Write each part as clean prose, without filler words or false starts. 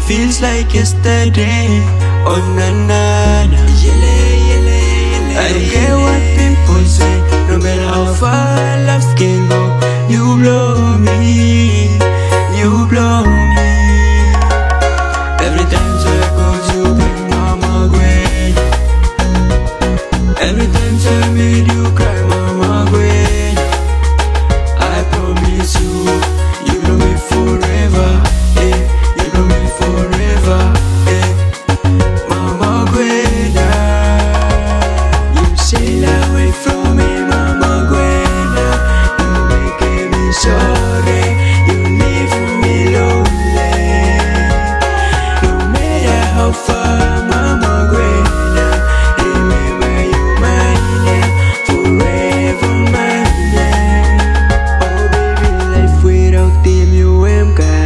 feels like yesterday. Oh na na na. I don't care what people say. No matter how far love can go, you blow me, you blow me. Every time I close you, bring mama Gwen. Every time I made you cry, mama Gwen. I promise you, you know me forever, eh? You know me forever, eh? Mama Gwen, you sail away from me, mama Gwen. You make me sorry, you leave me lonely. No matter how far, mama Gwen, remember you mine, forever mine. Oh baby, life without him you am gone.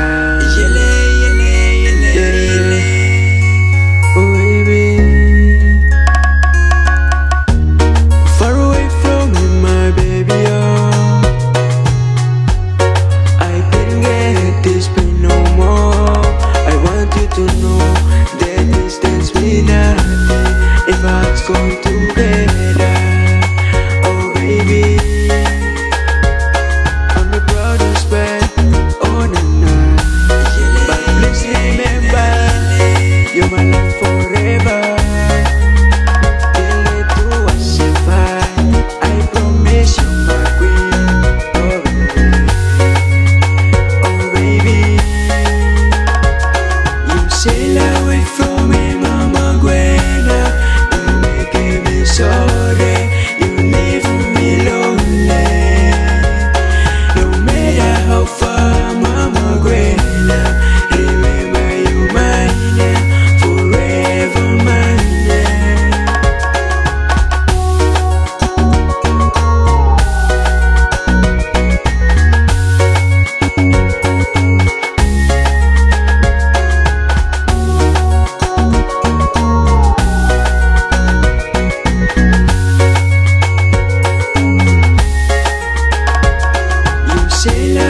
Oh baby, far away from me, my baby, oh. I can't get this pain no more. I want you to know that distance means nothing if our hearts go together. Oh baby, I'm the proudest man on the night. But please remember, you're my love forever. Till it do us I promise you my queen. Oh baby, you sail away from me, mama Gwen. You make me sorry, you leave me lonely. No matter how far, mama Gwen, remember you mine, forever mine. You sail